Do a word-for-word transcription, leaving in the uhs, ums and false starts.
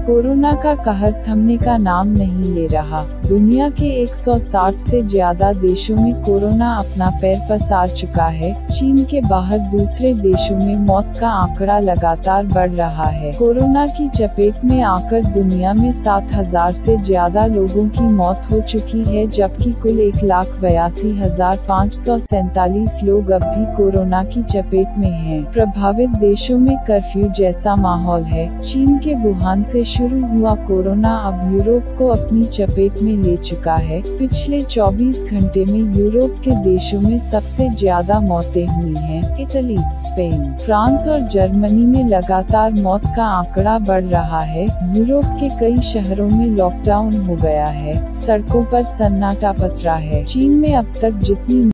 Corona का कहर थमने का नाम नहीं ले रहा। दुनिया के एक सौ साठ से ज्यादा देशों में कोरोना अपना पैर पसार चुका है। चीन के बाहर दूसरे देशों में मौत का आंकड़ा लगातार बढ़ रहा है। कोरोना की चपेट में आकर दुनिया में सात हजार से ज्यादा लोगों की मौत हो चुकी है, जबकि कुल एक लाख बयासी हजार पाँच सौ सैतालीस लोग अब भी कोरोना की चपेट में हैं। प्रभावित देशों में कर्फ्यू जैसा माहौल है। चीन के वुहान से शुरू हुआ कोरोना अब यूरोप को अपनी चपेट में ले चुका है। पिछले चौबीस घंटे में यूरोप के देशों में सबसे ज्यादा मौतें हुई हैं। इटली, स्पेन, फ्रांस और जर्मनी में लगातार मौत का आंकड़ा बढ़ रहा है। यूरोप के कई शहरों में लॉकडाउन हो गया है। सड़कों पर सन्नाटा पसरा है। चीन में अब तक जितनी